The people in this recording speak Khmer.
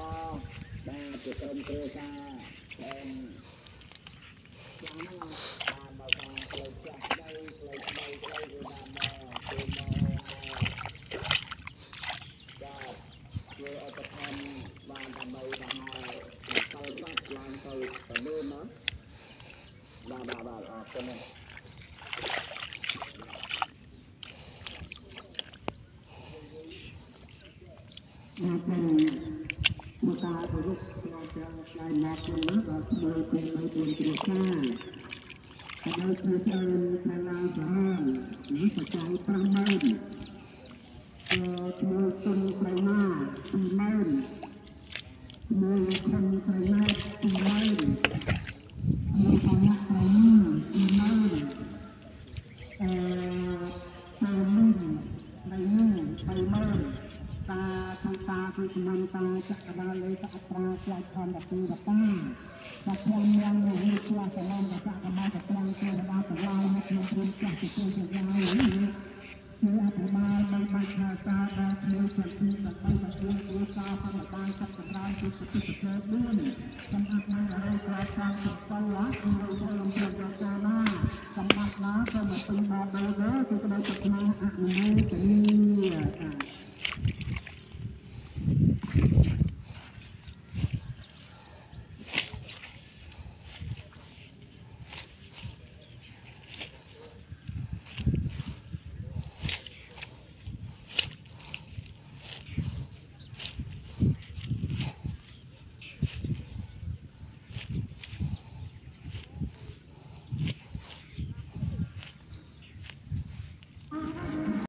បាទជាក្រុមគ្រួសារយ៉ាងហ្នឹងបានមកថាផ្លូវចាស់ដីផ្លូវថ្មីផ្លូវវាបានមកគឺមកបាទជួយឧបត្ថម្ភបានដើម្បីថាឲ្យសិលបាត់ឡើងទៅលឿនណាបាទអរគុណណាស់មកការគោរពក្នុងទាំងឆ្លៃមកទាំងនោះដល់ស្មើពេលទៅគ្រួសារហើយគឺត្រូវតែឡើងសហនេះបច្ច័យ50000ធ្វើទុនប្រមា20000មើលខំប្រមា20000មើលសំណាក់ប្រមា20000តាខាងតាគឺចំណាំតាចក្រដាលលើសអត្រាខ្លាចខំដល់ពីតាតែខ្ញុំយ៉ាងនេះឆ្លាស់ចំណាំដល់ចក្រដាលទៅត្រង់ទៅដល់កន្លែងនៅក្នុងព្រំចាស់ជាជាយ៉ាងនេះគឺអភិបាលបានបាច់ថាតាដល់ខ្លួនជាទីដើម្បីទទួលគ្រួសារធម្មតាចក្រដាលគឺប្រតិបត្តិ4សម្រាប់នៅរយក្រោយតាម7គឺរយធ្វើលំប្រយោជន៍ណាសម្រាប់ណាក៏មកពេញដល់ដល់គឺក្តីប្រាថ្នាអនុមោទនា